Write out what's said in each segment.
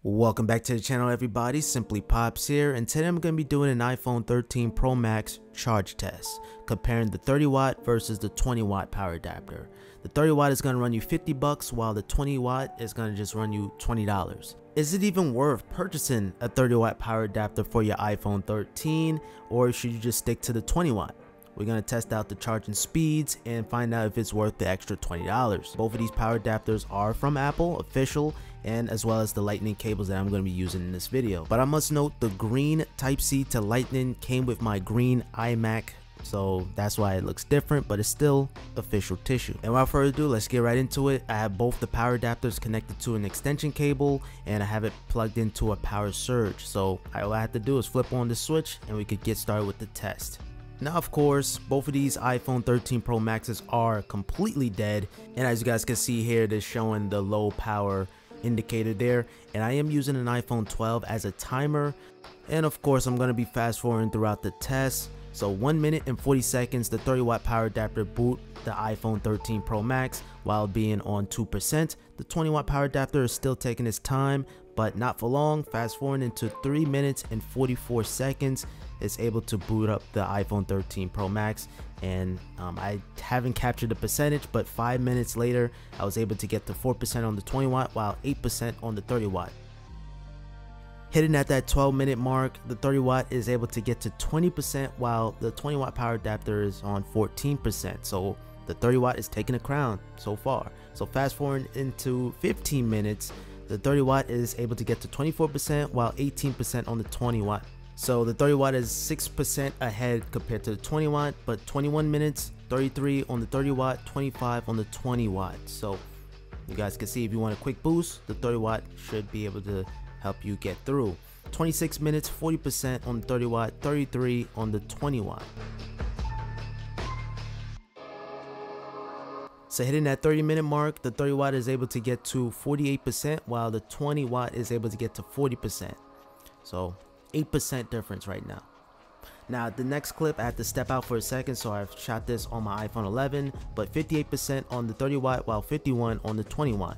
Welcome back to the channel, everybody. Simply Pops here, and today I'm going to be doing an iPhone 13 Pro Max charge test, comparing the 30 watt versus the 20 watt power adapter. The 30 watt is going to run you 50 bucks, while the 20 watt is going to just run you $20. Is it even worth purchasing a 30 watt power adapter for your iPhone 13, or should you just stick to the 20 watt? We're going to test out the charging speeds and find out if it's worth the extra $20. Both of these power adapters are from Apple, official, and as well as the lightning cables that I'm going to be using in this video. But I must note the green Type-C to lightning came with my green iMac, so that's why it looks different, but it's still official tissue. And without further ado, let's get right into it. I have both the power adapters connected to an extension cable, and I have it plugged into a power surge. So all I have to do is flip on the switch and we could get started with the test. Now, of course, both of these iPhone 13 Pro Maxes are completely dead, and as you guys can see here, they're showing the low power indicator there, and I am using an iPhone 12 as a timer. And of course, I'm going to be fast forwarding throughout the test. So 1 minute and 40 seconds, the 30 watt power adapter boot the iPhone 13 Pro Max while being on 2%. The 20 watt power adapter is still taking its time, but not for long. Fast forwarding into 3 minutes and 44 seconds, it's able to boot up the iPhone 13 Pro Max. And I haven't captured the percentage, but 5 minutes later I was able to get to 4% on the 20 watt while 8% on the 30 watt. Hitting at that 12-minute mark, the 30 watt is able to get to 20%, while the 20 watt power adapter is on 14%. So the 30 watt is taking the crown so far. So fast forward into 15 minutes, the 30 watt is able to get to 24% while 18% on the 20 watt. So the 30 watt is 6% ahead compared to the 20 watt, but 21 minutes, 33 on the 30 watt, 25 on the 20 watt. So you guys can see, if you want a quick boost, the 30 watt should be able to help you get through. 26 minutes, 40% on the 30 watt, 33 on the 20 watt. So hitting that 30-minute mark, the 30 watt is able to get to 48%, while the 20 watt is able to get to 40%. So 8% difference right now. Now the next clip, I have to step out for a second, so I've shot this on my iPhone 11, but 58% on the 30 watt while 51 on the 20 watt.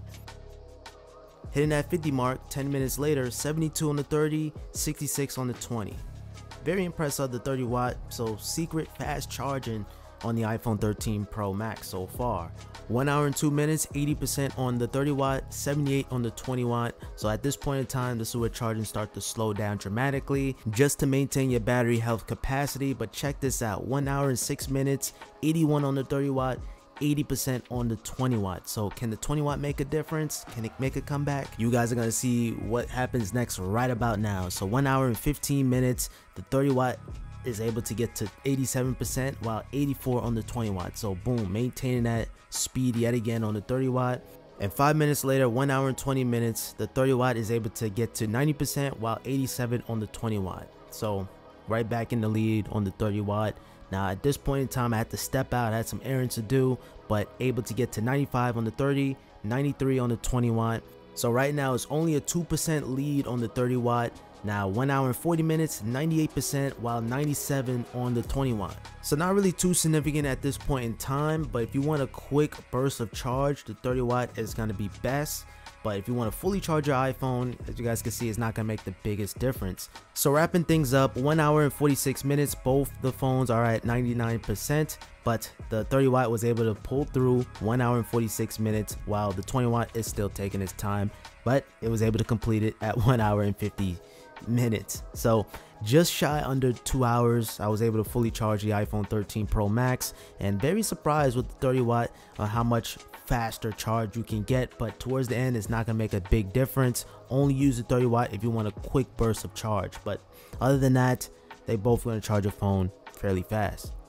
Hitting that 50 mark, 10 minutes later, 72 on the 30, 66 on the 20. Very impressed with the 30 watt, so secret fast charging on the iPhone 13 Pro Max so far. 1 hour and 2 minutes, 80% on the 30 watt, 78 on the 20 watt. So at this point in time, this is where charging starts to slow down dramatically, just to maintain your battery health capacity. But check this out, 1 hour and 6 minutes, 81 on the 30 watt, 80% on the 20 watt. So can the 20 watt make a difference? Can it make a comeback? You guys are going to see what happens next right about now. So 1 hour and 15 minutes, the 30 watt is able to get to 87% while 84 on the 20 watt. So boom, maintaining that speed yet again on the 30 watt. And 5 minutes later, 1 hour and 20 minutes, the 30 watt is able to get to 90% while 87 on the 20 watt. So right back in the lead on the 30 watt. Now at this point in time, I had to step out, I had some errands to do, but able to get to 95 on the 30, 93 on the 20 watt. So right now it's only a 2% lead on the 30 watt. Now 1 hour and 40 minutes, 98% while 97 on the 20 watt. So not really too significant at this point in time, but if you want a quick burst of charge, the 30 watt is going to be best. But if you want to fully charge your iPhone, as you guys can see, it's not going to make the biggest difference. So wrapping things up, 1 hour and 46 minutes, both the phones are at 99%, but the 30 watt was able to pull through 1 hour and 46 minutes, while the 20 watt is still taking its time, but it was able to complete it at 1 hour and 50 minutes. So just shy under 2 hours, I was able to fully charge the iPhone 13 Pro Max, and very surprised with the 30 watt on how much faster charge you can get. But towards the end, it's not gonna make a big difference. Only use the 30 watt if you want a quick burst of charge, but other than that, they both gonna charge your phone fairly fast.